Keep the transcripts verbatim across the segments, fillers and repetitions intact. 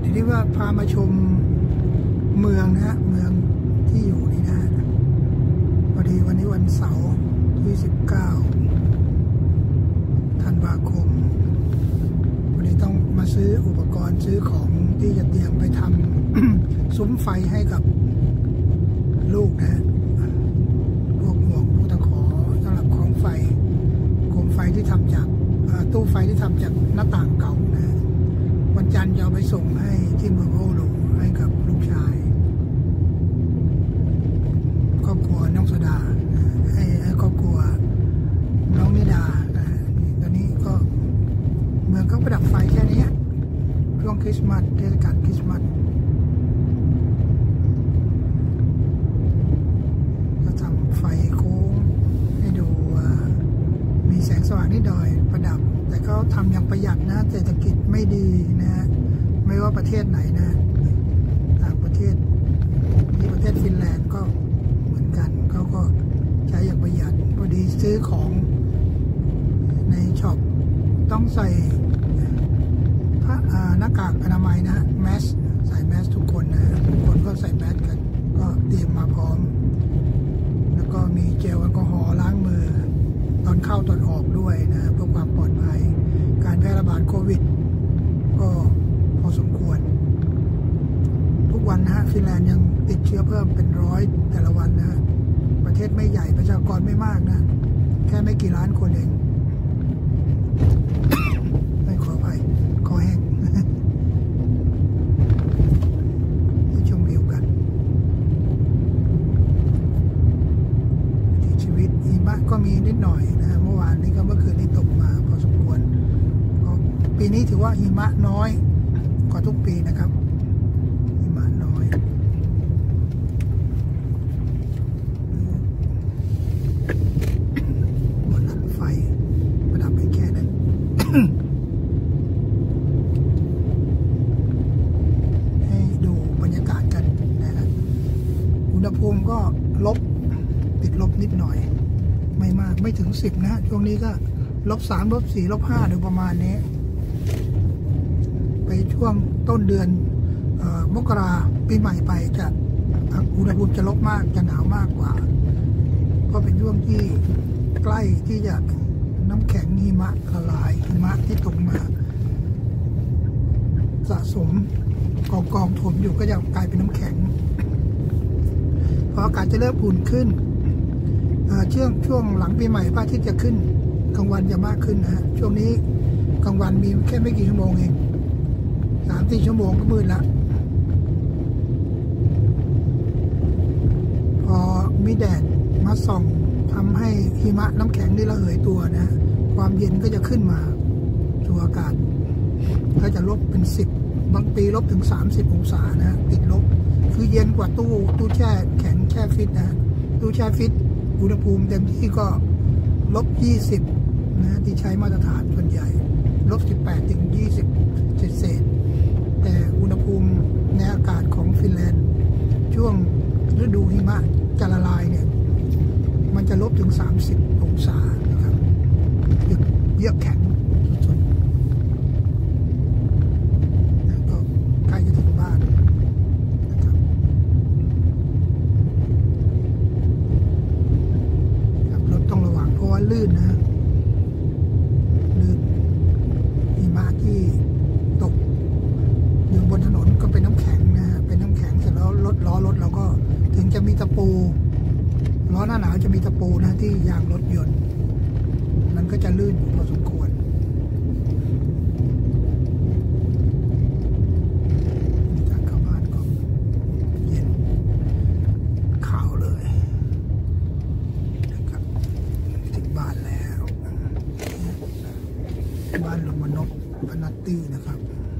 ทีนี้ว่าพามาชมเมืองนะฮะเมืองที่อยู่นี่นะฮะพอดีวันนี้วันเสาร์ที่สิบเก้าธันวาคมวันนี้ต้องมาซื้ออุปกรณ์ซื้อของที่จะเตรียมไปทำ ซุ้มไฟให้กับลูกนะพวกห่วงพวกตะขอสำหรับของไฟโคมไฟที่ทำจากตู้ไฟที่ทำจากหน้าต่างเก่านะวันจันทร์จะเอาไปส่งให้ที่เมืองโอโลให้กับลูกชายครอบครัวน้องสดาให้ให้ครอบครัวน้องนิดานะตอนนี้ก็เมืองเขาประดับไฟแค่นี้ช่วงคริสต์มาสเทศกาลคริสต์มาสก็ทำไฟโค้งให้ดูมีแสงสว่างนิดหน่อยประดับแต่เขาทำอย่างประหยัดนะเศรษฐกิจไม่ดีนะฮะไม่ว่าประเทศไหนนะต่างประเทศที่ประเทศฟินแลนด์ก็เหมือนกันเขาก็ใช้อย่างประหยัดพอดีซื้อของในช็อปต้องใส่หน้ากากอนามัยนะแมสใส่แมสทุกคนนะทุกคนก็ใส่แมสกันก็เตรียมมาพร้อมแล้วก็มีเจลแอลกอฮอล์ล้างมือตอนเข้าตอนออกด้วยนะเพื่อความปลอดภัยการแพร่ระบาดโควิดก็พอสมควรทุกวันนะฮะฟินแลนด์ยังติดเชื้อเพิ่มเป็นร้อยแต่ละวันนะฮะประเทศไม่ใหญ่ประชากรไม่มากนะแค่ไม่กี่ล้านคนเอง ไม่ขออภัยคอแห้ง ให้ชมวิวกันวิถีชีวิตหิมะก็มีนิดหน่อยนะเมื่อวานนี้ก็เมื่อคืนนี้ตกมาพอสมควรปีนี้ถือว่าหิมะน้อยกว่าทุกปีนะครับหิมะน้อยบนนั้นไฟประดับไปแค่นั้น ให้ดูบรรยากาศกันนะครับอุณหภูมิก็ลบติดลบนิดหน่อยไม่มากไม่ถึงสิบนะช่วงนี้ก็ลบสามลบสี่ลบห้าโดยประมาณนี้ไปช่วงต้นเดือนมกราปีใหม่ไปจะอุณหภูมิจะลบมากจะหนาวมากกว่าเพราะเป็นช่วงที่ใกล้ที่จะน้ำแข็งหิมะละลายหิมะที่ตกมาสะสมกองกองถมอยู่ก็จะกลายเป็นน้ำแข็งพออากาศจะเริ่มอุ่นขึ้นช่วงช่วงหลังปีใหม่พระอาทิตย์จะขึ้นกลางวันจะมากขึ้นนะฮะช่วงนี้กลางวันมีแค่ไม่กี่ชั่วโมงเองสามสี่ชั่วโมงก็มืดละพอมีแดดมาส่องทำให้หิมะน้ำแข็งนี่ระเหยตัวนะความเย็นก็จะขึ้นมาสู่อากาศก็จะลบเป็นสิบบางปีลบถึงสามสิบองศานะติดลบคือเย็นกว่าตู้ตู้แช่แข็งแช่ฟิตนะตู้แช่ฟิตอุณหภูมิเต็มที่ก็ลบยี่สิบนะที่ใช้มาตรฐานส่วนใหญ่ลบสิบแปดถึงยี่สิบเศษเศษแต่อุณหภูมิในอากาศของฟินแลนด์ช่วงฤดูหิมะจะละลายเนี่ยมันจะลบถึงสามสิบองศานะครับเยือกแข็งสุดๆก็ใกล้จะถึงบ้านนะครับรถต้องระวังเพราะว่าลื่นนะลื่นหิมะที่ตกอยู่บนถนนก็เป็นน้ำแข็งนะฮะเป็นน้ำแข็งเสร็จแล้วรถล้อรถเราก็ถึงจะมีตะปูล้อหน้าหนาวจะมีตะปูนะที่ยางรถยนต์มันก็จะลื่นพอสมควรจากเข้าบ้านก็เย็นขาวเลยนะครับถึงบ้านแล้วบ้านลงมานกพนัตตี้นะครับ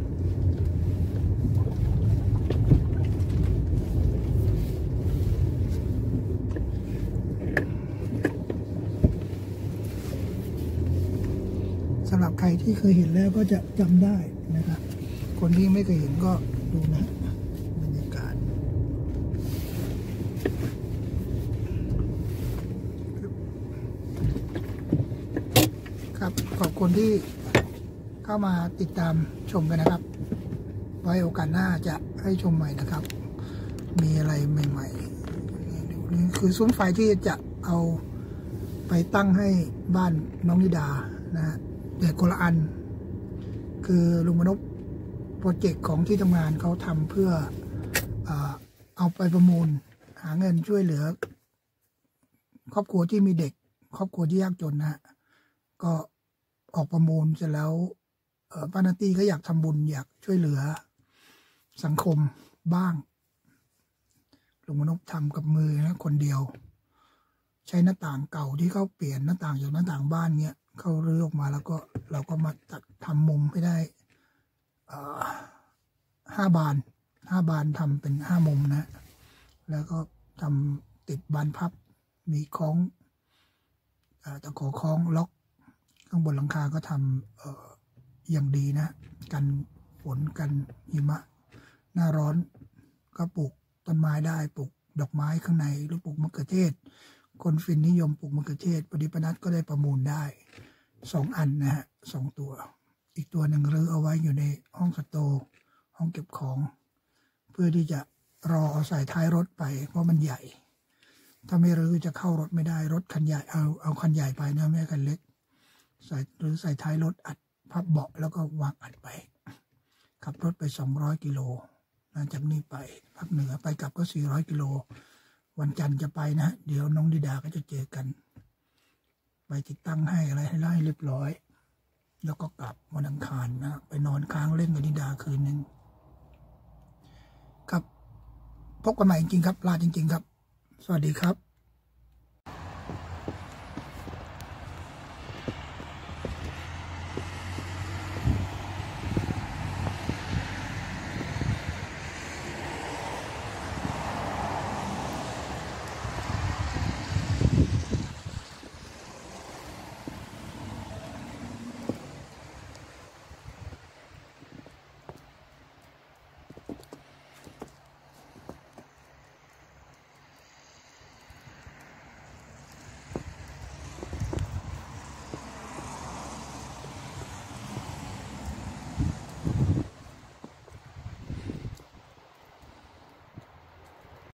สำหรับใครที่เคยเห็นแล้วก็จะจำได้นะครับคนที่ไม่เคยเห็นก็ดูนะบรรยากาศครับขอบคุณที่เข้ามาติดตามชมกันนะครับไว้โอกาสหน้าจะให้ชมใหม่นะครับมีอะไรใหม่ๆนี่คือซุ้มไฟที่จะเอาไปตั้งให้บ้านน้องนิดานะฮะแต่คนละอันคือลุงมนพโปรเจกต์ของที่ทำงานเขาทำเพื่อเอาไปประมูลหาเงินช่วยเหลือครอบครัวที่มีเด็กครอบครัวที่ยากจนนะฮะก็ออกประมูลเสร็จแล้วป้านาตี้ก็อยากทำบุญอยากช่วยเหลือสังคมบ้างลุงมนพทำกับมือนะคนเดียวใช้หน้าต่างเก่าที่เขาเปลี่ยนหน้าต่างจากหน้าต่างบ้านเนี้ยเขารื้อออกมาแล้วก็เราก็มาตัดทำมุมให้ได้ห้าบานห้าบานทำเป็นห้ามุมนะแล้วก็ทำติดบานพับมีคล้องตะขอคล้องล็อกข้างบนหลังคาก็ทำอย่างดีนะกันฝนกันหิมะหน้าร้อนก็ปลูกต้นไม้ได้ปลูกดอกไม้ข้างในหรือปลูกมะเขือเทศคนฟินนิยมปลูกมะเขือเทศปฏิปนัดก็ได้ประมูลได้สองอันนะฮะสองตัวอีกตัวหนึ่งรื้อเอาไว้อยู่ในห้องสโตร์ห้องเก็บของเพื่อที่จะรอเอาใส่ท้ายรถไปเพราะมันใหญ่ถ้าไม่รื้อจะเข้ารถไม่ได้รถคันใหญ่เอาเอาคันใหญ่ไปนะไม่คันเล็กใส่หรือใส่ท้ายรถอัดพับเบาะแล้วก็วางอัดไปขับรถไปสองร้อยกิโลหลังจากนี้ไปภาคเหนือไปกลับก็สี่ร้อยกิโลวันจันทร์จะไปนะเดี๋ยวน้องดิดาก็จะเจอกันไปติดตั้งให้อะไรให้ไล่เรียบร้อยแล้วก็กลับวันอังคารนะไปนอนค้างเล่นกับดิดาคืนนึงครับพบกันใหม่จริงๆครับลาจริงๆครับสวัสดีครับ